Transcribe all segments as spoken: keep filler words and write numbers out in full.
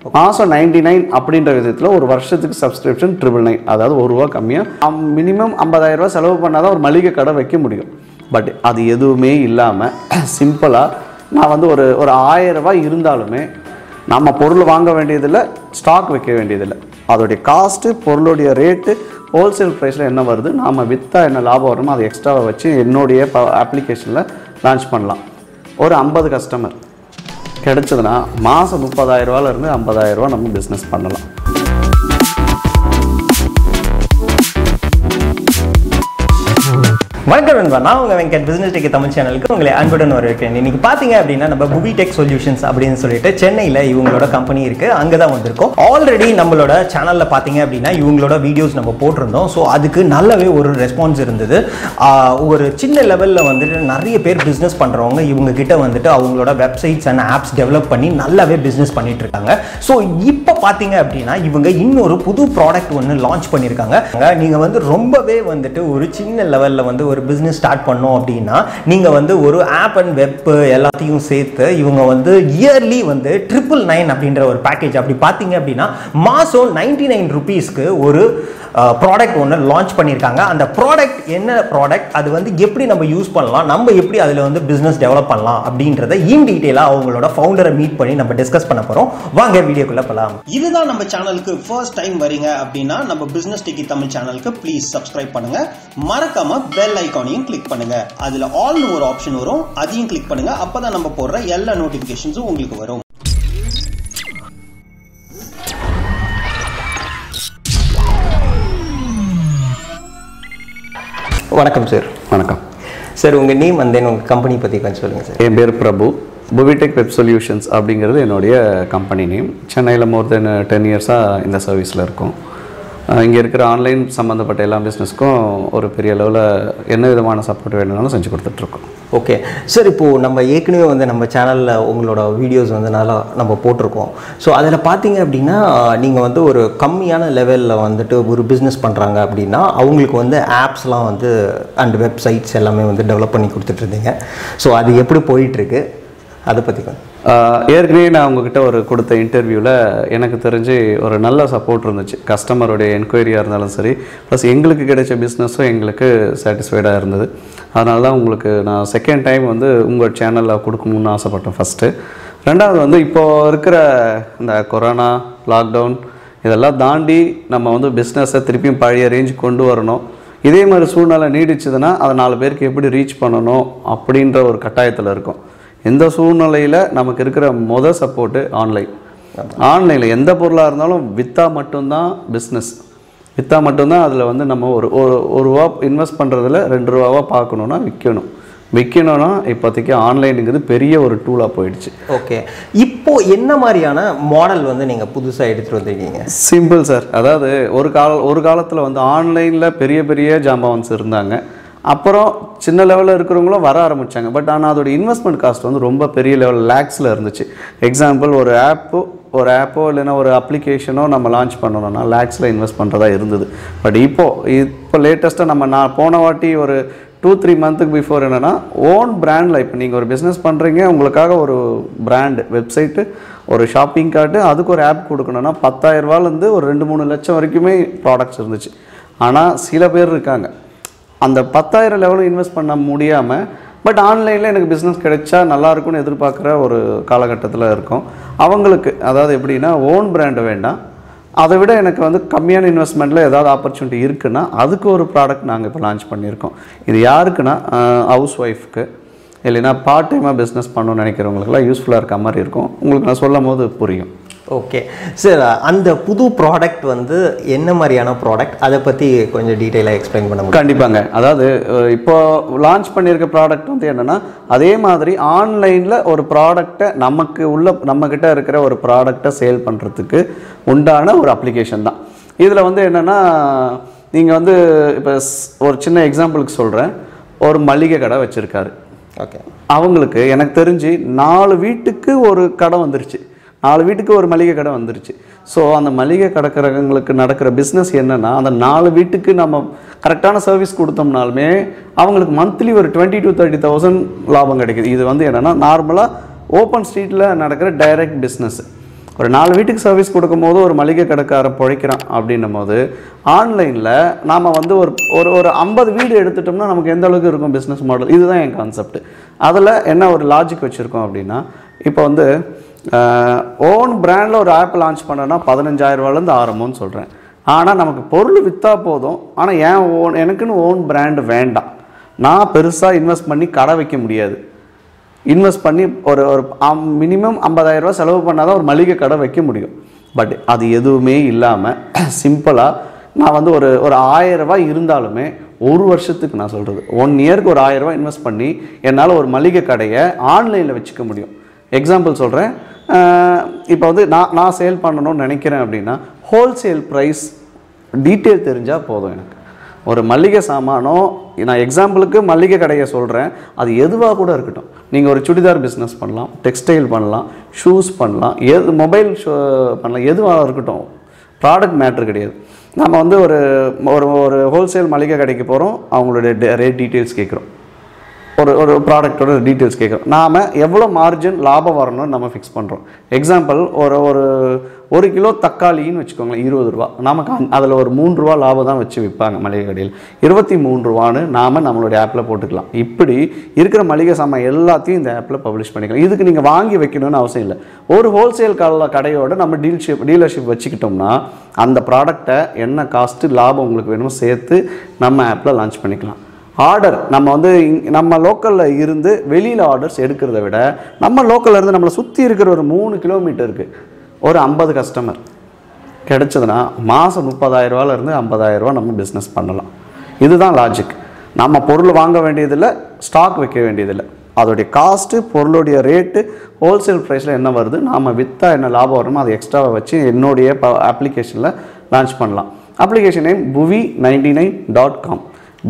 மாதம் ninety nine அப்படின்ற விதத்தில் ஒரு வருஷத்துக்கு சப்ஸ்கிரிப்ஷன் ட்ரிபிள் நைன், அதாவது ஒரு ரூபா கம்மியாக மினிமம் ஐம்பதாயிரம் ரூபா செலவு பண்ணால் தான் ஒரு மளிகை கடை வைக்க முடியும். பட் அது எதுவுமே இல்லாமல் சிம்பிளாக நான் வந்து ஒரு ஒரு ஆயிரம் ரூபாய் இருந்தாலுமே நம்ம பொருள் வாங்க வேண்டியதில்லை, ஸ்டாக் வைக்க வேண்டியதில்லை. அதோடைய காஸ்ட்டு, பொருளுடைய ரேட்டு, ஹோல்சேல் ப்ரைஸில் என்ன வருது, நாம் விற்றா என்ன லாபம் வருமோ அதை எக்ஸ்ட்ராவை வச்சு என்னுடைய ப அப்ளிகேஷனில் லான்ச் பண்ணலாம். ஒரு ஐம்பது கஸ்டமர் கிடைச்சதுன்னா மாதம் முப்பதாயிரம் ரூபாயிலேருந்து ஐம்பதாயிரம் ரூபா நம்ம பிஸ்னஸ் பண்ணலாம். வணக்கம் நண்பா, நான் உங்கள் வெங்கட் பிஸ்னஸ் டெக் தமிழ் சேனலுக்கு உங்களை அன்புடன் வரவேற்கிறேன். இன்றைக்கி பார்த்தீங்க அப்படின்னா நம்ம புவிடெக் சொல்யூஷன்ஸ் அப்படின்னு சொல்லிட்டு சென்னையில் இவங்களோட கம்பெனி இருக்குது, அங்கே தான் வந்திருக்கோம். ஆல்ரெடி நம்மளோட சேனலில் பார்த்தீங்க அப்படின்னா இவங்களோட வீடியோஸ் நம்ம போட்டிருந்தோம். ஸோ அதுக்கு நல்லாவே ஒரு ரெஸ்பான்ஸ் இருந்தது. ஒரு சின்ன லெவலில் வந்துட்டு நிறைய பேர் பிஸ்னஸ் பண்ணுறவங்க இவங்ககிட்ட வந்துட்டு அவங்களோட வெப்சைட்ஸ் அண்ட் ஆப்ஸ் டெவலப் பண்ணி நல்லாவே பிஸ்னஸ் பண்ணிட்டு இருக்காங்க. ஸோ இப்போ பார்த்தீங்க அப்படின்னா இவங்க இன்னொரு புது ப்ராடக்ட் ஒன்று லான்ச் பண்ணியிருக்காங்க. நீங்கள் வந்து ரொம்பவே வந்துட்டு ஒரு சின்ன லெவலில் வந்து ஒரு பிசினஸ் ஸ்டார்ட் பண்ணோம் அப்படின்னா நீங்க வந்து ஒரு ஆப் அண்ட் வெப் எல்லாத்தையும் சேர்த்து இவங்க வந்து இயர்லி வந்து ட்ரிபிள் நைன் அப்படின்ற ஒரு பேக்கேஜ் அப்படி பார்த்தீங்க அப்படின்னா மாசம் நைன்டி நைன் ருபீஸ்க்கு ஒரு ப்ராடக்ட் ஒன்று லான்ச் பண்ணியிருக்காங்க. அந்த ப்ராடக்ட் என்ன ப்ராடக்ட், அது வந்து எப்படி நம்ம யூஸ் பண்ணலாம், நம்ம எப்படி அதில் வந்து பிஸ்னஸ் டெவலப் பண்ணலாம் அப்படின்றத இன் டீட்டெயிலாக அவங்களோட ஃபவுண்டரை மீட் பண்ணி நம்ம டிஸ்கஸ் பண்ண போகிறோம். வாங்க வீடியோக்குள்ளே போகலாம். இதுதான் நம்ம சேனலுக்கு ஃபர்ஸ்ட் டைம் வரீங்க அப்படின்னா நம்ம பிஸ்னஸ் டெக்கி தமிழ் சேனலுக்கு ப்ளீஸ் சப்ஸ்கிரைப் பண்ணுங்க. மறக்காம பெல் ஐகானையும் கிளிக் பண்ணுங்க. அதில் ஆல்னு ஒரு ஆப்ஷன் வரும், அதையும் கிளிக் பண்ணுங்க. அப்பதான் நம்ம போடுற எல்லா நோட்டிஃபிகேஷன்ஸும் உங்களுக்கு வரும். வணக்கம் சார். வணக்கம் சார், உங்கள் நேம் அண்ட் தென் உங்கள் கம்பெனி பற்றி கொஞ்சம் சொல்லுங்கள் சார். என் பேர் பிரபு. புவிடெக் வெப் சொல்யூஷன்ஸ் அப்படிங்கிறது என்னுடைய கம்பெனி நேம். சென்னையில் மோர் தென் டென் இயர்ஸாக இந்த சர்வீஸில் இருக்கும். இங்கே இருக்கிற ஆன்லைன் சம்மந்தப்பட்ட எல்லா பிஸ்னஸ்க்கும் ஒரு பெரிய அளவில் என்ன விதமான சப்போர்ட் வேணும்னாலும் செஞ்சு கொடுத்துட்ருக்கோம். ஓகே சார், இப்போது நம்ம ஏற்கனவே வந்து நம்ம சேனலில் உங்களோட வீடியோஸ் வந்து நல்லா நம்ம போட்டிருக்கோம். ஸோ அதில் பார்த்தீங்க அப்படின்னா நீங்கள் வந்து ஒரு கம்மியான லெவலில் வந்துட்டு ஒரு பிஸ்னஸ் பண்ணுறாங்க அப்படின்னா அவங்களுக்கு வந்து ஆப்ஸ்லாம் வந்து அண்ட் வெப்சைட்ஸ் எல்லாமே வந்து டெவலப் பண்ணி கொடுத்துட்ருந்தீங்க. ஸோ அது எப்படி போயிட்டுருக்கு அதை பற்றி கொஞ்சம். ஏற்கனவே நான் உங்ககிட்ட ஒரு கொடுத்த இன்டர்வியூவில் எனக்கு தெரிஞ்சு ஒரு நல்ல சப்போர்ட் இருந்துச்சு. கஸ்டமருடைய என்கொயரியாக இருந்தாலும் சரி, ப்ளஸ் எங்களுக்கு கிடைச்ச பிஸ்னஸும் எங்களுக்கு சாட்டிஸ்ஃபைடாக இருந்தது. அதனால தான் உங்களுக்கு நான் செகண்ட் டைம் வந்து உங்கள் சேனலில் கொடுக்கணும்னு ஆசைப்பட்டேன் ஃபஸ்ட்டு. ரெண்டாவது வந்து இப்போது இருக்கிற இந்த கொரோனா, லாக்டவுன் இதெல்லாம் தாண்டி நம்ம வந்து பிஸ்னஸை திருப்பியும் பழைய ரேஞ்ச் கொண்டு வரணும். இதே மாதிரி சூழ்நிலை நீடிச்சதுன்னா அதை நாலு பேருக்கு எப்படி ரீச் பண்ணணும் அப்படின்ற ஒரு கட்டாயத்தில் இருக்கும். எந்த சூழ்நிலையில் நமக்கு இருக்கிற மொதல் சப்போர்ட்டு ஆன்லைன். ஆன்லைனில் எந்த பொருளாக இருந்தாலும் விற்றா மட்டும்தான் பிஸ்னஸ். விற்றா மட்டும்தான் அதில் வந்து நம்ம ஒரு ஒரு ரூபா இன்வெஸ்ட் பண்ணுறதுல ரெண்டு ரூபாவாக பார்க்கணுன்னா விற்கணும். விற்கணும்னா இப்போதைக்கு ஆன்லைனுங்கிறது பெரிய ஒரு டூலாக போயிடுச்சு. ஓகே, இப்போது என்ன மாதிரியான மாடல் வந்து நீங்கள் புதுசாக எடுத்துகிட்டு வந்திருக்கீங்க? Simple sir. அதாவது ஒரு கால ஒரு காலத்தில் வந்து ஆன்லைனில் பெரிய பெரிய ஜாம்பவான்ஸ் இருந்தாங்க. அப்புறம் சின்ன லெவலில் இருக்கிறவங்களும் வர ஆரம்பித்தாங்க. பட் ஆனால் அதோட இன்வெஸ்ட்மெண்ட் காஸ்ட் வந்து ரொம்ப பெரிய லெவல் லேக்ஸில் இருந்துச்சு. எக்ஸாம்பிள், ஒரு ஆப்போ ஒரு ஆப்போ இல்லைன்னா ஒரு அப்ளிகேஷனோ நம்ம லான்ச் பண்ணணும்னா லேக்ஸில் இன்வெஸ்ட் பண்ணுறதா இருந்தது. பட் இப்போது இப்போ லேட்டஸ்ட்டாக நம்ம நான் போன வாட்டி ஒரு டூ த்ரீ மந்த்துக்கு பிஃபோர் என்னென்னா ஓன் பிராண்டில் இப்போ நீங்கள் ஒரு பிஸ்னஸ் பண்ணுறீங்க, உங்களுக்காக ஒரு பிராண்டு வெப்சைட்டு, ஒரு ஷாப்பிங் கார்டு, அதுக்கு ஒரு ஆப் கொடுக்கணுன்னா பத்தாயிரரூபாலேருந்து ஒரு ரெண்டு மூணு லட்சம் வரைக்குமே ப்ராடக்ட்ஸ் இருந்துச்சு. ஆனால் சில பேர் இருக்காங்க அந்த பத்தாயிரம் லெவலில் இன்வெஸ்ட் பண்ண முடியாமல் பட் ஆன்லைனில் எனக்கு பிஸ்னஸ் கிடைச்சா நல்லாயிருக்கும்னு எதிர்பார்க்குற ஒரு காலகட்டத்தில் இருக்கும். அவங்களுக்கு அதாவது எப்படின்னா ஓன் பிராண்டு வேண்டாம், அதை விட எனக்கு வந்து கம்மியான இன்வெஸ்ட்மெண்ட்டில் ஏதாவது ஆப்பர்ச்சுனிட்டி இருக்குன்னா அதுக்கு ஒரு ப்ராடக்ட் நாங்கள் இப்போ லான்ச் பண்ணியிருக்கோம். இது யாருக்குன்னா ஹவுஸ் ஒய்ஃப்க்கு இல்லைன்னா பார்ட் டைமாக பிஸ்னஸ் பண்ணணும்னு நினைக்கிறவங்களுக்குலாம் யூஸ்ஃபுல்லாக இருக்க மாதிரி இருக்கும். உங்களுக்கு நான் சொல்லும் போது புரியும். ஓகே சார், அந்த புது ப்ராடக்ட் வந்து என்ன மாதிரியான ப்ராடக்ட், அதை பற்றி கொஞ்சம் டீட்டெயிலாக எக்ஸ்பிளைன் பண்ண முடியும்? கண்டிப்பாங்க. அதாவது இப்போ லான்ச் பண்ணியிருக்க ப்ராடக்ட் வந்து என்னென்னா அதே மாதிரி ஆன்லைனில் ஒரு ப்ராடக்டை நமக்கு உள்ள நம்மக்கிட்ட இருக்கிற ஒரு ப்ராடக்டை சேல் பண்ணுறதுக்கு உண்டான ஒரு அப்ளிகேஷன் தான். இதில் வந்து என்னென்னா நீங்கள் வந்து இப்போ ஒரு சின்ன எக்ஸாம்பிளுக்கு சொல்கிறேன். ஒரு மளிகை கடை வச்சுருக்காரு. ஓகே, அவங்களுக்கு எனக்கு தெரிஞ்சு நாலு வீட்டுக்கு ஒரு கடை வந்துருச்சு. நாலு வீட்டுக்கு ஒரு மளிகை கடை வந்துருச்சு. ஸோ அந்த மளிகை கடைக்காரங்களுக்கு நடக்கிற பிஸ்னஸ் என்னென்னா அந்த நாலு வீட்டுக்கு நம்ம கரெக்டான சர்வீஸ் கொடுத்தோம்னாலுமே அவங்களுக்கு மந்த்லி ஒரு டுவெண்ட்டி டு தேர்ட்டி தௌசண்ட் லாபம் கிடைக்குது. இது வந்து என்னென்னா நார்மலாக ஓப்பன் ஸ்ட்ரீட்டில் நடக்கிற டைரக்ட் பிஸ்னஸ். ஒரு நாலு வீட்டுக்கு சர்வீஸ் கொடுக்கும்போது ஒரு மளிகை கடைக்காரன் பிழைக்கிறான் அப்படின்னும் போது ஆன்லைனில் நாம் வந்து ஒரு ஒரு ஒரு ஐம்பது வீடு எடுத்துட்டோம்னா நமக்கு எந்த அளவுக்கு இருக்கும் பிஸ்னஸ் மாடல். இதுதான் என் கான்செப்ட். அதில் என்ன ஒரு லாஜிக் வச்சுருக்கோம் அப்படின்னா, இப்போ வந்து ஓன் பிராண்டில் ஒரு ஆப் லான்ச் பண்ணோன்னா பதினஞ்சாயிரம் ரூபாயிலேருந்து ஆரம்பம்னு சொல்கிறேன். ஆனால் நமக்கு பொருள் விற்றா போதும். ஆனால் ஏன் ஓன் எனக்குன்னு ஓன் பிராண்டு வேண்டாம். நான் பெருசாக இன்வெஸ்ட் பண்ணி கடை வைக்க முடியாது. இன்வெஸ்ட் பண்ணி ஒரு ஒரு மினிமம் ஐம்பதாயிரம் ரூபா செலவு பண்ணால் தான் ஒரு மளிகை கடை வைக்க முடியும். பட் அது எதுவுமே இல்லாமல் சிம்பிளாக நான் வந்து ஒரு ஒரு ஆயிரம் ரூபாய் இருந்தாலுமே ஒரு வருஷத்துக்கு நான் சொல்கிறது ஒன் இயருக்கு ஒரு ஆயிரம் ரூபாய் இன்வெஸ்ட் பண்ணி என்னால் ஒரு மளிகை கடையை ஆன்லைனில் வச்சுக்க முடியும். எக்ஸாம்பிள் சொல்கிறேன். இப்போ வந்து நான் நான் சேல் பண்ணணும்னு நினைக்கிறேன் அப்படின்னா ஹோல்சேல் ப்ரைஸ் டீட்டெயில் தெரிஞ்சால் போதும். எனக்கு ஒரு மளிகை சாமானோ, நான் எக்ஸாம்பிளுக்கு மளிகை கடையை சொல்கிறேன், அது எதுவாக கூட இருக்கட்டும். நீங்கள் ஒரு சுடிதார் பிஸ்னஸ் பண்ணலாம், டெக்ஸ்டைல் பண்ணலாம், ஷூஸ் பண்ணலாம், எது மொபைல் ஷோ பண்ணலாம், எதுவாக இருக்கட்டும். ப்ராடக்ட் மேட்ரு கிடையாது. நம்ம வந்து ஒரு ஒரு ஹோல்சேல் மளிகை கடைக்கு போகிறோம், அவங்களுடைய ரேட் டீட்டெயில்ஸ் கேட்குறோம், ஒரு ஒரு ப்ராடக்டோட டீட்டெயில்ஸ் கேட்குறோம். நாம் எவ்வளோ மார்ஜின் லாபம் வரணும்னு நம்ம ஃபிக்ஸ் பண்ணுறோம். எக்ஸாம்பிள் ஒரு ஒரு ஒரு கிலோ தக்காளின்னு வச்சுக்கோங்களேன், இருபது ரூபா. நமக்கு அதில் ஒரு மூணு ரூபா லாபம் தான் வச்சு விற்பாங்க மளிகை கடையில். இருபத்தி மூணு ரூபான்னு நாம் நம்மளுடைய ஆப்பில் போட்டுக்கலாம். இப்படி இருக்கிற மளிகை சாமான் எல்லாத்தையும் இந்த ஆப்பில் பப்ளிஷ் பண்ணிக்கலாம். இதுக்கு நீங்கள் வாங்கி வைக்கணும்னு அவசியம் இல்லை. ஒரு ஹோல்சேல் கடையோட நம்ம டீல்ஷிப் டீலர்ஷிப் வச்சுக்கிட்டோம்னா அந்த ப்ராடக்டை என்ன காஸ்ட்டு லாபம் உங்களுக்கு வேணுமோ சேர்த்து நம்ம ஆப்பில் லான்ச் பண்ணிக்கலாம். ஆர்டர் நம்ம வந்து நம்ம லோக்கலில் இருந்து வெளியில் ஆர்டர்ஸ் எடுக்கிறத விட நம்ம லோக்கலில் இருந்து நம்மளை சுற்றி இருக்கிற ஒரு மூணு கிலோமீட்டருக்கு ஒரு ஐம்பது கஸ்டமர் கிடைச்சதுன்னா மாதம் முப்பதாயிரம் ரூபாயிலேருந்து ஐம்பதாயிரம் ரூபா நம்ம பிஸ்னஸ் பண்ணலாம். இதுதான் லாஜிக். நம்ம பொருள் வாங்க வேண்டியதில்லை, ஸ்டாக் வைக்க வேண்டியதில்லை. அதோடைய காஸ்ட்டு, பொருளுடைய ரேட்டு, ஹோல்சேல் ப்ரைஸில் என்ன வருது, நாம் விற்றா என்ன லாபம் வருமோ அதை எக்ஸ்ட்ராவை வச்சு என்னுடைய ப அப்ளிகேஷனில் லான்ச் பண்ணலாம். Application name Puvi ninety nine dot com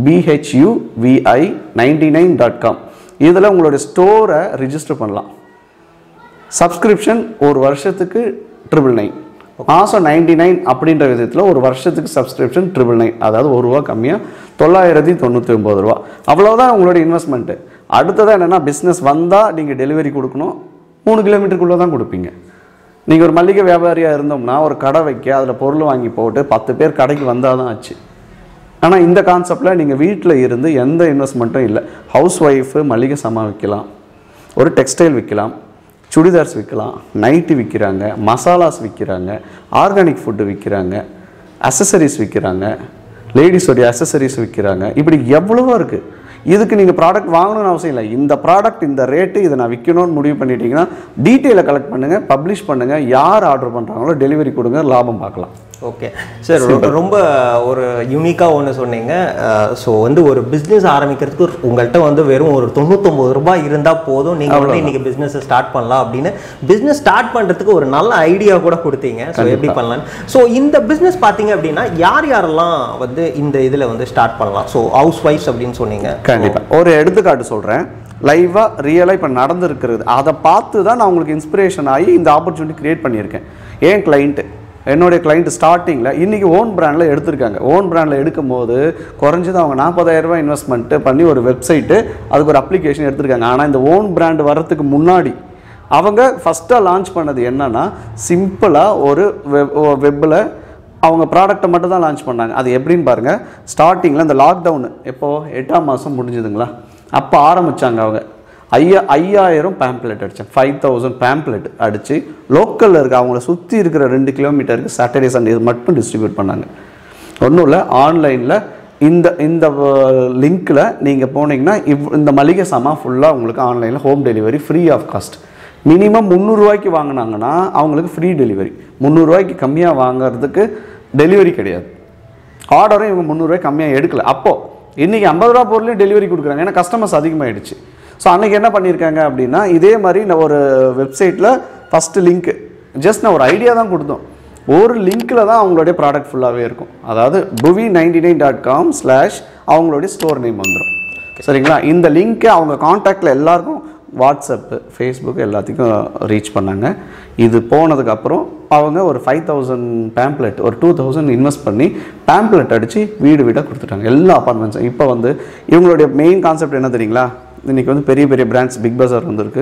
P H U V I ninety nine dot com. இதில் உங்களுடைய ஸ்டோரை ரிஜிஸ்டர் பண்ணலாம். சப்ஸ்கிரிப்ஷன் ஒரு வருஷத்துக்கு ட்ரிபிள் நைன், மாதம் நைன்டி நைன் அப்படின்ற விதத்தில் ஒரு வருஷத்துக்கு சப்ஸ்கிரிப்ஷன் ட்ரிபிள் நைன், அதாவது ஒரு ரூபா கம்மியாக தொள்ளாயிரத்தி தொண்ணூற்றி ஒம்பது ரூபா. அவ்வளோதான் உங்களுடைய இன்வெஸ்ட்மெண்ட்டு. அடுத்ததாக என்னென்னா, பிஸ்னஸ் வந்தால் நீங்கள் டெலிவரி கொடுக்கணும். மூணு கிலோமீட்டருக்குள்ளே தான் கொடுப்பீங்க. நீங்கள் ஒரு மளிகை வியாபாரியாக இருந்தோம்னா ஒரு கடை வைக்க அதில் பொருள் வாங்கி போட்டு பத்து பேர் கடைக்கு வந்தால் தான் ஆச்சு. ஆனால் இந்த கான்செப்டில் நீங்கள் வீட்டில் இருந்து எந்த இன்வெஸ்ட்மெண்ட்டும் இல்லை. ஹவுஸ் ஒய்ஃபு மளிகை சாமான் விற்கலாம், ஒரு டெக்ஸ்டைல் விற்கலாம், சுடிதார்ஸ் விற்கலாம், நைட்டி விற்கிறாங்க, மசாலாஸ் விற்கிறாங்க, ஆர்கானிக் ஃபுட்டு விற்கிறாங்க, அசசரிஸ் விற்கிறாங்க, லேடிஸோடைய அசசரிஸ் விற்கிறாங்க. இப்படி எவ்வளவோ இருக்குது. இதுக்கு நீங்கள் ப்ராடக்ட் வாங்கணும்னு அவசியம் இல்லை. இந்த ப்ராடக்ட் இந்த ரேட்டு, இதை நான் விற்கணும்னு முடிவு பண்ணிட்டீங்கன்னா டீட்டெயிலை கலெக்ட் பண்ணுங்கள், பப்ளிஷ் பண்ணுங்கள், யார் ஆர்டர் பண்ணுறாங்களோ டெலிவரி கொடுங்க, லாபம் பார்க்கலாம். ஓகே சார், ரொம்ப ஒரு யூனிக்காக ஒன்று சொன்னீங்க. ஸோ வந்து ஒரு பிஸ்னஸ் ஆரம்பிக்கிறதுக்கு உங்கள்கிட்ட வந்து வெறும் ஒரு தொண்ணூத்தொம்பது ரூபாய் இருந்தால் போதும், நீங்கள் வந்து இன்றைக்கி பிஸ்னஸை ஸ்டார்ட் பண்ணலாம் அப்படின்னு பிஸ்னஸ் ஸ்டார்ட் பண்ணுறதுக்கு ஒரு நல்ல ஐடியா கூட கொடுத்தீங்க. ஸோ எப்படி பண்ணலாம். ஸோ இந்த பிஸ்னஸ் பார்த்தீங்க அப்படின்னா யார் யாரெல்லாம் வந்து இந்த இதில் வந்து ஸ்டார்ட் பண்ணலாம்? ஸோ ஹவுஸ் ஒய்ஃப்ஸ் அப்படின்னு சொன்னீங்க. கண்டிப்பாக ஒரு எடுத்துக்காட்டு சொல்கிறேன். லைவாக ரியலாக இப்போ நடந்துருக்கிறது, அதை பார்த்து தான் நான் உங்களுக்கு இன்ஸ்பிரேஷன் ஆகி இந்த ஆப்பர்ச்சுனிட்டி க்ரியேட் பண்ணியிருக்கேன். ஏன் கிளைண்ட்டு என்னுடைய கிளைண்ட் ஸ்டார்டிங்கில் இன்றைக்கி ஓன் பிராண்டில் எடுத்திருக்காங்க. ஓன் பிராண்டில் எடுக்கும் போது குறைஞ்சது அவங்க நாற்பதாயிரம் ரூபாய் இன்வெஸ்ட்மெண்ட்டு பண்ணி ஒரு வெப்சைட்டு, அதுக்கு ஒரு அப்ளிகேஷன் எடுத்திருக்காங்க. ஆனால் இந்த ஓன் பிராண்டு வர்றதுக்கு முன்னாடி அவங்க ஃபஸ்ட்டாக லான்ச் பண்ணது என்னென்னா, சிம்பிளாக ஒரு வெப் வெப்பில் அவங்க ப்ராடக்டை மட்டும் தான் லான்ச் பண்ணாங்க. அது எப்படின்னு பாருங்கள். ஸ்டார்டிங்கில் இந்த லாக்டவுனு எப்போது எட்டாம் மாதம் முடிஞ்சுதுங்களா, அப்போ ஆரம்பித்தாங்க. அவங்க ஐயா ஐயாயிரம் பேம்ப்ளெட் அடித்தேன். ஃபைவ் தௌசண்ட் பேம்ப்ளெட் அடித்து லோக்கலில் இருக்க அவங்கள சுற்றி இருக்கிற ரெண்டு கிலோமீட்டருக்கு சாட்டர்டே சண்டே இது மட்டும் டிஸ்ட்ரிபியூட் பண்ணாங்க. ஒன்றும் இல்லை, ஆன்லைனில் இந்த இந்த லிங்க்கில் நீங்கள் போனீங்கன்னா இவ் இந்த மளிகை சாமான் ஃபுல்லாக உங்களுக்கு ஆன்லைனில் home delivery free of cost. Minimum முந்நூறுரூவாய்க்கு வாங்கினாங்கன்னா அவங்களுக்கு ஃப்ரீ டெலிவரி. முந்நூறுரூவாய்க்கு கம்மியாக வாங்கிறதுக்கு டெலிவரி கிடையாது. ஆர்டரும் இவங்க முந்நூறுரூவாய்க்கு கம்மியாக எடுக்கல. அப்போது இன்றைக்கி ஐம்பது ரூபா பொருளையும் டெலிவரி கொடுக்குறாங்க. ஏன்னா கஸ்டமர்ஸ் அதிகமாகிடுச்சு. ஸோ அன்றைக்கி என்ன பண்ணியிருக்காங்க அப்படின்னா, இதே மாதிரி நான் ஒரு வெப்சைட்டில் ஃபஸ்ட்டு லிங்க்கு ஜஸ்ட் நான் ஒரு ஐடியா தான் கொடுத்தோம். ஒரு லிங்க்கில் தான் அவங்களுடைய ப்ராடக்ட் ஃபுல்லாகவே இருக்கும். அதாவது Puvi ninety nine dot com slash அவங்களுடைய ஸ்டோர் நேம் வந்துடும். சரிங்களா? இந்த லிங்க்கை அவங்க காண்டாக்டில் எல்லாருக்கும் வாட்ஸ்அப்பு, ஃபேஸ்புக் எல்லாத்துக்கும் ரீச் பண்ணாங்க. இது போனதுக்கப்புறம் அவங்க ஒரு ஃபைவ் தௌசண்ட் பேம்ப்ளெட் ஒரு டூ தௌசண்ட் இன்வெஸ்ட் பண்ணி பேம்ப்ளெட் அடித்து வீடு வீடாக கொடுத்துட்டாங்க எல்லா அப்பார்ட்மெண்ட்ஸும். இப்போ வந்து இவங்களுடைய மெயின் கான்செப்ட் என்ன தெரியுங்களா? இன்றைக்கி வந்து பெரிய பெரிய பிராண்ட்ஸ், பிக் பஸார் வந்திருக்கு,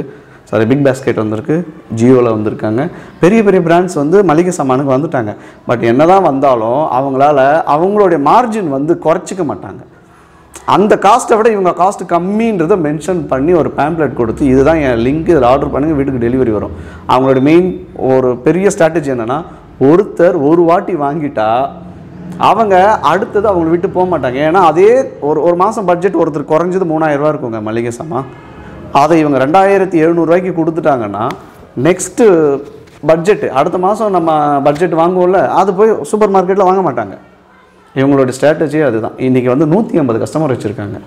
சாரி பிக் பாஸ்கெட் வந்திருக்கு, ஜியோவில் வந்திருக்காங்க. பெரிய பெரிய பிராண்ட்ஸ் வந்து மளிகை சாமானுக்கு வந்துட்டாங்க. பட் என்ன தான் வந்தாலும் அவங்களால அவங்களுடைய மார்ஜின் வந்து குறைச்சிக்க மாட்டாங்க. அந்த காஸ்ட்டை விட இவங்க காஸ்ட் கம்மின்றதை மென்ஷன் பண்ணி ஒரு பேம்ப்ளெட் கொடுத்து இதுதான் என் லிங்க், இதில் ஆர்டர் பண்ணுங்கள், வீட்டுக்கு டெலிவரி வரும். அவங்களோட மெயின் ஒரு பெரிய ஸ்ட்ராட்டஜி என்னென்னா, ஒருத்தர் ஒரு வாட்டி வாங்கிட்டா அவங்க அடுத்தது அவங்க விட்டு போக மாட்டாங்க. ஏன்னா அதே ஒரு ஒரு மாதம் பட்ஜெட் ஒருத்தர் குறைஞ்சது மூணாயிரம் ரூபா இருக்குங்க மளிகை சாமான். அதை இவங்க ரெண்டாயிரத்தி எழுநூறுவாய்க்கு கொடுத்துட்டாங்கன்னா நெக்ஸ்ட்டு பட்ஜெட்டு அடுத்த மாதம் நம்ம பட்ஜெட் வாங்குவோம்ல, அது போய் சூப்பர் மார்க்கெட்டில் வாங்க மாட்டாங்க. இவங்களோட ஸ்ட்ராட்டஜி அதுதான். இன்றைக்கி வந்து நூற்றி ஐம்பது கஸ்டமர் வச்சுருக்காங்க.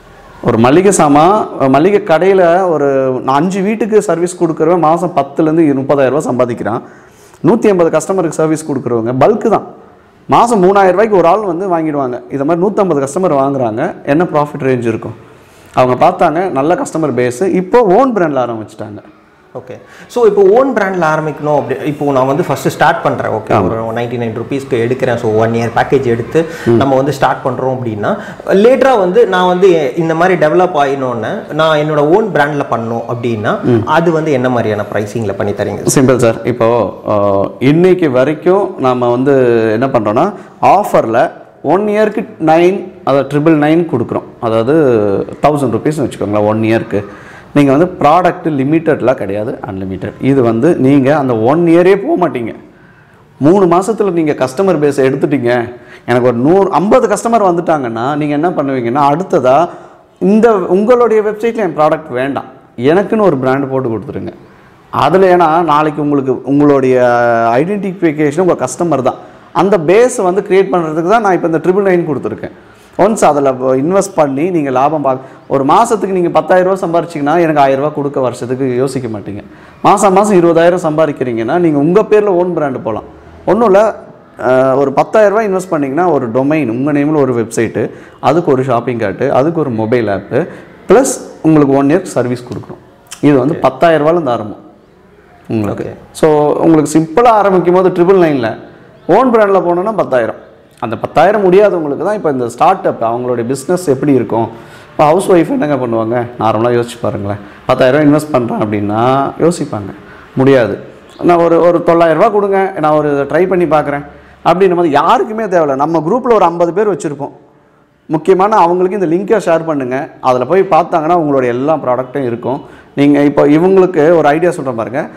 ஒரு மளிகை சாமான் மளிகை கடையில் ஒரு அஞ்சு வீட்டுக்கு சர்வீஸ் கொடுக்குறவன் மாதம் பத்துலேருந்து முப்பதாயிரரூபா சம்பாதிக்கிறான். நூற்றி ஐம்பது கஸ்டமருக்கு சர்வீஸ் கொடுக்குறவங்க பல்க்கு தான் மாதம் மூணாயிரம் ரூபாய்க்கு ஒரு ஆள் வந்து வாங்கிடுவாங்க. இதை மாதிரி நூற்றம்பது கஸ்டமர் வாங்குறாங்க. என்ன ப்ராஃபிட் ரேஞ்ச் இருக்கும்? அவங்க பார்த்தாங்க நல்ல கஸ்டமர் பேஸு. இப்போ ஓன் பிராண்டில் ஆரம்பிச்சிட்டாங்க. ஓகே, ஸோ இப்போ ஓன் பிராண்டில் ஆரம்பிக்கணும் அப்படி இப்போ நான் வந்து ஃபஸ்ட்டு ஸ்டார்ட் பண்ணுறேன். ஓகே, ஒரு நைன்டி நைன் ருபீஸ்க்கு எடுக்கிறேன். ஸோ ஒன் இயர் பேக்கேஜ் எடுத்து நம்ம வந்து ஸ்டார்ட் பண்ணுறோம் அப்படின்னா லேட்டராக வந்து நான் வந்து இந்த மாதிரி டெவலப் ஆகினோன்னு நான் என்னோட ஓன் பிராண்டில் பண்ணோம் அப்படின்னா அது வந்து என்ன மாதிரியான ப்ரைஸிங்கில் பண்ணி தரீங்க? Simple sir. இப்போது இன்னைக்கு வரைக்கும் நம்ம வந்து என்ன பண்ணுறோன்னா ஆஃபரில் ஒன் இயருக்கு நைன் அதை ட்ரிபிள் நைன் கொடுக்குறோம். அதாவது தௌசண்ட் ருபீஸ்னு வச்சுக்கோங்களேன். ஒன் இயருக்கு நீங்கள் வந்து ப்ராடக்ட்டு லிமிட்டட்லாம் கிடையாது, அன்லிமிட்டட். இது வந்து நீங்கள் அந்த ஒன் இயரே போக மாட்டீங்க. மூணு மாதத்தில் நீங்கள் கஸ்டமர் பேஸை எடுத்துட்டீங்க. எனக்கு ஒரு நூறு ஐம்பது கஸ்டமர் வந்துட்டாங்கன்னா நீங்கள் என்ன பண்ணுவீங்கன்னா அடுத்ததாக இந்த உங்களுடைய வெப்சைட்டில் என் ப்ராடக்ட் வேண்டாம், எனக்குன்னு ஒரு பிராண்டு போட்டு கொடுத்துருங்க. அதில் ஏன்னா நாளைக்கு உங்களுக்கு உங்களுடைய ஐடென்டிஃபிகேஷன் உங்கள் கஸ்டமர் தான். அந்த பேஸை வந்து க்ரியேட் பண்ணுறதுக்கு தான் நான் இப்போ இந்த ட்ரிபிள் நைன் கொடுத்துருக்கேன். ஒன்ஸ் அதில் இன்வெஸ்ட் பண்ணி நீங்கள் லாபம் பார்க்க ஒரு மாதத்துக்கு நீங்கள் பத்தாயிரரூவா சம்பாரிச்சிங்கன்னா எனக்கு ஆயிரரூவா கொடுக்க வருஷத்துக்கு யோசிக்க மாட்டீங்க. மாதம் மாதம் இருபதாயிரம் சம்பாதிக்கிறீங்கன்னா நீங்கள் உங்கள் பேரில் ஓன் பிராண்டு போகலாம். ஒன்றும் இல்லை, ஒரு பத்தாயிரரூவா இன்வெஸ்ட் பண்ணிங்கன்னா ஒரு டொமைன் உங்கள் நேமில் ஒரு வெப்சைட்டு, அதுக்கு ஒரு ஷாப்பிங் கார்ட்டு, அதுக்கு ஒரு மொபைல் ஆப்பு, ப்ளஸ் உங்களுக்கு ஒன் இயர் சர்வீஸ் கொடுக்கணும். இது வந்து பத்தாயிரரூவாலேருந்து ஆரம்பம் உங்களுக்கு. ஸோ உங்களுக்கு சிம்பிளாக ஆரம்பிக்கும் போது ட்ரிபிள் நைனில் ஓன் பிராண்டில் போனோன்னா பத்தாயிரம். அந்த பத்தாயிரம் முடியாதவங்களுக்கு தான் இப்போ இந்த ஸ்டார்ட் அப் அவங்களுடைய பிஸ்னஸ் எப்படி இருக்கும். இப்போ ஹவுஸ் ஒய்ஃப் என்னங்க பண்ணுவாங்க? நார்மலாக யோசிச்சு பாருங்களேன். பத்தாயிரம் இன்வெஸ்ட் பண்ணுறேன் அப்படின்னா யோசிப்பாங்க, முடியாது. நான் ஒரு ஒரு தொள்ளாயிரரூபா கொடுங்க, நான் ஒரு ட்ரை பண்ணி பார்க்குறேன் அப்படின்னும் போது யாருக்குமே தேவையில்லை. நம்ம குரூப்பில் ஒரு ஐம்பது பேர் வச்சுருப்போம். முக்கியமான அவங்களுக்கு இந்த லிங்கை ஷேர் பண்ணுங்கள். அதில் போய் பார்த்தாங்கன்னா உங்களுடைய எல்லா ப்ராடக்ட்டும் இருக்கும். நீங்கள் இப்போ இவங்களுக்கு ஒரு ஐடியா சொல்கிறேன் பாருங்கள்.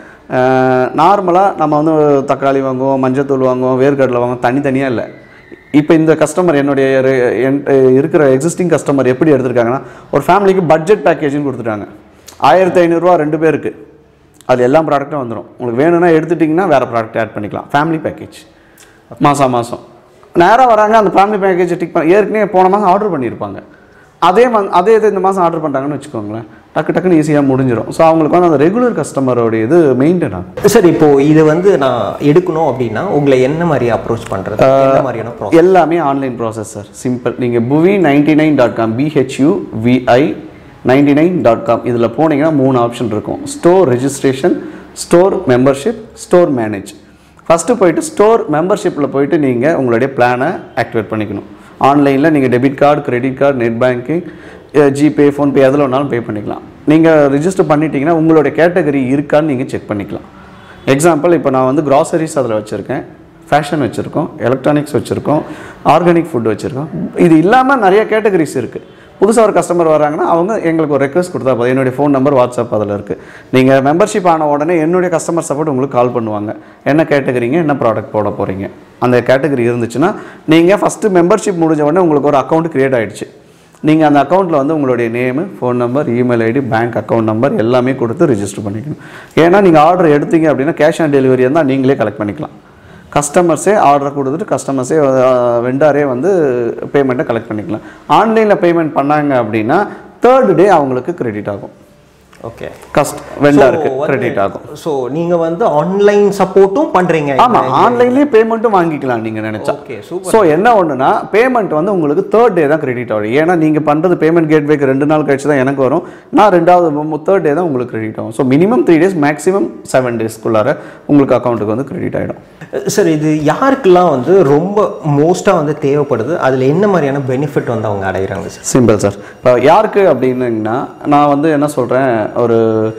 நார்மலாக நம்ம வந்து தக்காளி வாங்குவோம், மஞ்சத்தூள் வாங்குவோம், வேர்க்கடலை வாங்குவோம், தனித்தனியாக இல்லை. இப்போ இந்த கஸ்டமர் என்னுடைய இருக்கிற எக்ஸிஸ்டிங் கஸ்டமர் எப்படி எடுத்திருக்காங்கன்னா ஒரு ஃபேமிலிக்கு பட்ஜெட் பேக்கேஜ்னு கொடுத்துட்டாங்க. ஆயிரத்தி ஐநூறுரூவா ரெண்டு பேருக்கு, அது எல்லா ப்ராடக்ட்டும் வந்துடும். உங்களுக்கு வேணும்னா எடுத்துட்டிங்கன்னா வேறு ப்ராடக்ட் ஆட் பண்ணிக்கலாம். ஃபேமிலி பேக்கேஜ் மாதம் மாதம் நேராக வராங்க. அந்த ஃபேமிலி பேக்கேஜை டிக் பண்ண ஏற்கனவே போன மாதம் ஆர்டர் பண்ணியிருப்பாங்க. அதே மா அதே இது இந்த மாதம் ஆர்டர் பண்ணுறாங்கன்னு வச்சுக்கோங்களேன், டக்கு டக்குன்னு ஈஸியாக முடிஞ்சிடும். ஸோ அவங்களுக்கு வந்து அந்த ரெகுலர் கஸ்டமரோடைய இது மெயின்டைன் ஆகும். சார், இப்போது இது வந்து நான் எடுக்கணும் அப்படின்னா உங்களை என்ன மாதிரி அப்ரோச் பண்ணுறது? என்ன மாதிரியான ப்ராசஸ்? எல்லாமே ஆன்லைன் ப்ராசஸ் சார். சிம்பிள். நீங்கள் Puvi ninety nine dot com P H U V I ninety nine dot com இதில் போனீங்கன்னா மூணு ஆப்ஷன் இருக்கும். Store registration, store membership, store manage. First போயிட்டு ஸ்டோர் மெம்பர்ஷிப்பில் போயிட்டு நீங்கள் உங்களுடைய பிளானை ஆக்டிவேட் பண்ணிக்கணும். ஆன்லைனில் நீங்கள் debit card, credit card, net banking, GPay, PhonePe எதில் வேணாலும் பே பண்ணிக்கலாம். நீங்கள் ரிஜிஸ்டர் பண்ணிட்டீங்கன்னா உங்களுடைய கேட்டகரி இருக்கான்னு நீங்கள் செக் பண்ணிக்கலாம். எக்ஸாம்பிள், இப்போ நான் வந்து க்ராசரிஸ் அதில் வச்சுருக்கேன், ஃபேஷன் வச்சுருக்கோம், எலக்ட்ரானிக்ஸ் வச்சுருக்கோம், ஆர்கானிக் ஃபுட் வச்சுருக்கோம். இது இல்லாமல் நிறைய கேட்டகரிஸ் இருக்குது. புதுசாக ஒரு கஸ்டமர் வராங்கன்னா அவங்க எங்களுக்கு ஒரு ரெக்வஸ்ட் கொடுத்தா போதும். என்னுடைய ஃபோன் நம்பர், வாட்ஸ்அப் அதில் இருக்குது. நீங்கள் மெம்பர்ஷிப் ஆன உடனே என்னுடைய கஸ்டமர் சப்போர்ட் உங்களுக்கு கால் பண்ணுவாங்க. என்ன கேட்டகரிங்க, என்ன ப்ராடக்ட் போட போகிறீங்க, அந்த கேட்டகரி இருந்துச்சுன்னா நீங்கள் ஃபஸ்ட்டு மெம்பர்ஷிப் முடிஞ்ச உடனே உங்களுக்கு ஒரு அக்கௌண்ட் க்ரியேட் ஆகிடுச்சு. நீங்கள் அந்த அக்கௌண்ட்டில் வந்து உங்களுடைய name, phone number, email ID, bank account number எல்லாமே கொடுத்து ரிஜிஸ்டர் பண்ணிக்கணும். ஏன்னா நீங்கள் ஆர்டர் எடுத்தீங்க அப்படின்னா கேஷ் ஆன் டெலிவரி இருந்தால் நீங்களே கலெக்ட் பண்ணிக்கலாம். கஸ்டமர்ஸே ஆர்டர் கொடுத்துட்டு கஸ்டமர்ஸே வெண்டாரே வந்து பேமெண்ட்டை கலெக்ட் பண்ணிக்கலாம். ஆன்லைனில் பேமெண்ட் பண்ணாங்க அப்படின்னா தேர்ட் டே அவங்களுக்கு கிரெடிட் ஆகும். ஓகே, கஸ்ட் வெண்டாருக்கு கிரெடிட் ஆகும். ஸோ நீங்கள் வந்து ஆன்லைன் சப்போர்ட்டும் பண்ணுறீங்க. ஆமாம், ஆன்லைன்லேயே பேமெண்ட்டும் வாங்கிக்கலாம் நீங்கள் நினச்சா. Okay, super. ஸோ என்ன ஒன்றுனா பேமெண்ட் வந்து உங்களுக்கு தேர்ட் டே தான் கிரெடிட் ஆகும். ஏன்னா நீங்கள் பண்ணுறது பேமெண்ட் கேட்வேக்கு ரெண்டு நாள் கழிச்சு தான் எனக்கு வரும். நான் ரெண்டாவது தேர்ட் டே தான் உங்களுக்கு கிரெடிட் ஆகும். So minimum three days maximum seven டேஸ்க்குள்ளார உங்களுக்கு அக்கௌண்ட்டுக்கு வந்து கிரெடிட் ஆகிடும். சார், இது யாருக்கெல்லாம் வந்து ரொம்ப மோஸ்ட்டாக வந்து தேவைப்படுது? அதில் என்ன மாதிரியான பெனிஃபிட் வந்து அவங்க அடைகிறாங்க சார்? Simple sir. இப்போ யாருக்கு அப்படின்னிங்கன்னா நான் வந்து என்ன சொல்கிறேன், ஒரு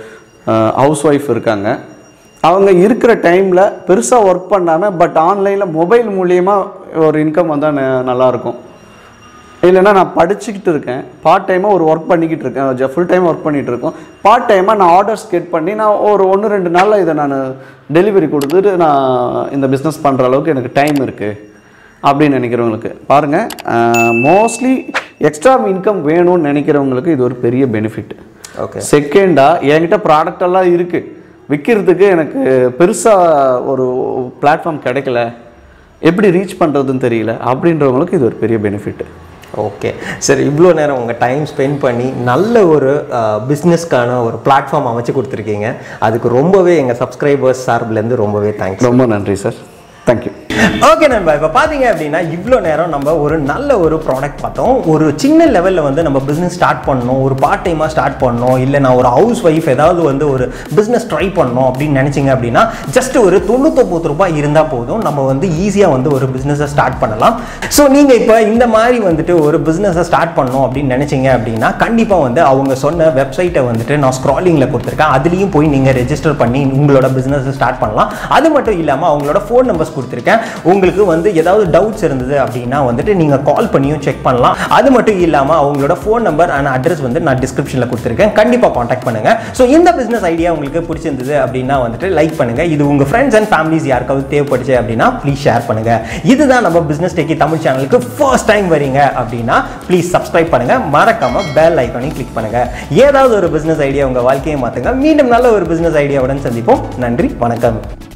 ஹவுஸ் ஒய்ஃப் இருக்காங்க. அவங்க இருக்கிற டைமில் பெருசாக ஒர்க் பண்ணாமல் பட் ஆன்லைனில் மொபைல் மூலியமாக ஒரு இன்கம் வந்தால் நல்லாயிருக்கும். இல்லைன்னா நான் படிச்சுக்கிட்டு இருக்கேன், பார்ட் டைமாக ஒரு ஒர்க் பண்ணிக்கிட்டு இருக்கேன், ஃபுல் டைம் ஒர்க் பண்ணிகிட்டு இருக்கோம். பார்ட் டைமாக நான் ஆர்டர்ஸ் கெட் பண்ணி நான் ஒரு ஒன்று ரெண்டு நாளில் இதை நான் டெலிவரி கொடுத்துட்டு நான் இந்த பிஸ்னஸ் பண்ணுற அளவுக்கு எனக்கு டைம் இருக்குது அப்படின்னு நினைக்கிறவங்களுக்கு பாருங்கள். மோஸ்ட்லி எக்ஸ்ட்ரா இன்கம் வேணும்னு நினைக்கிறவங்களுக்கு இது ஒரு பெரிய பெனிஃபிட். ஓகே. செகண்டாக என்கிட்ட ப்ராடக்டெல்லாம் இருக்குது, விற்கிறதுக்கு எனக்கு பெருசாக ஒரு பிளாட்ஃபார்ம் கிடைக்கல, எப்படி ரீச் பண்ணுறதுன்னு தெரியல அப்படின்றவங்களுக்கு இது ஒரு பெரிய பெனிஃபிட். ஓகே சரி, இவ்வளோ நேரம் உங்கள் டைம் ஸ்பெண்ட் பண்ணி நல்ல ஒரு பிஸ்னஸ்க்கான ஒரு பிளாட்ஃபார்ம் அமைச்சு கொடுத்துருக்கீங்க. அதுக்கு ரொம்பவே எங்கள் சப்ஸ்கிரைபர்ஸ் சார்பிலேருந்து ரொம்பவே தேங்க்ஸ். ரொம்ப நன்றி சார், தேங்க்யூ. ஓகே நண்பா, இப்போ பார்த்தீங்க அப்படின்னா இவ்வளோ நேரம் நம்ம ஒரு நல்ல ஒரு ப்ராடக்ட் பார்த்தோம். ஒரு சின்ன லெவலில் வந்து நம்ம பிஸ்னஸ் ஸ்டார்ட் பண்ணணும், ஒரு பார்ட் டைமாக ஸ்டார்ட் பண்ணணும், இல்லை நான் ஒரு ஹவுஸ் ஒய்ஃப் ஏதாவது வந்து ஒரு பிஸ்னஸ் ட்ரை பண்ணணும் அப்படின்னு நினச்சிங்க அப்படின்னா ஜஸ்ட் ஒரு தொண்ணூத்தொம்பது ரூபாய் இருந்தால் போதும், நம்ம வந்து ஈஸியாக வந்து ஒரு பிஸ்னஸை ஸ்டார்ட் பண்ணலாம். ஸோ நீங்கள் இப்போ இந்த மாதிரி வந்துட்டு ஒரு பிஸ்னஸை ஸ்டார்ட் பண்ணணும் அப்படின்னு நினச்சிங்க அப்படின்னா கண்டிப்பாக வந்து அவங்க சொன்ன வெப்சைட்டை வந்துட்டு நான் ஸ்க்ராலிங்கில் கொடுத்துருக்கேன், அதுலேயும் போய் நீங்கள் ரெஜிஸ்டர் பண்ணி உங்களோட பிஸ்னஸை ஸ்டார்ட் பண்ணலாம். அது மட்டும் இல்லாமல் அவங்களோட ஃபோன் நம்பர்ஸ் கொடுத்துருக்கேன். உங்களுக்கு வந்து ஏதாவது டவுட்ஸ் இருந்தது அப்படின்னா வந்துட்டு நீங்கள் கால் பண்ணியும் செக் பண்ணலாம். அது மட்டும் இல்லாமல் அவங்களோட ஃபோன் நம்பர் அண்ட் அட்ரஸ் வந்து நான் டிஸ்கிரிப்ஷனில் கொடுத்துருக்கேன், கண்டிப்பாக காண்டாக்ட் பண்ணுங்கள். ஸோ இந்த பிஸ்னஸ் ஐடியா உங்களுக்கு பிடிச்சிருந்தது அப்படின்னா வந்துட்டு லைக் பண்ணுங்கள். இது உங்கள் ஃப்ரெண்ட்ஸ் அண்ட் ஃபேமிலிஸ் யாருக்காவது தேவைப்படுச்சு அப்படின்னா ப்ளீஸ் ஷேர் பண்ணுங்கள். இதுதான் நம்ம பிஸ்னஸ் டெக்கி தமிழ் சேனலுக்கு ஃபர்ஸ்ட் டைம் வரீங்க அப்படின்னா ப்ளீஸ் சப்ஸ்கிரைப் பண்ணுங்கள், மறக்காமல் பெல் ஐக்கானையும் கிளிக் பண்ணுங்கள். ஏதாவது ஒரு பிஸ்னஸ் ஐடியா உங்கள் வாழ்க்கையை மாற்றுங்க. மீண்டும் நல்ல ஒரு பிஸ்னஸ் ஐடியாவுடன் சந்திப்போம். நன்றி, வணக்கம்.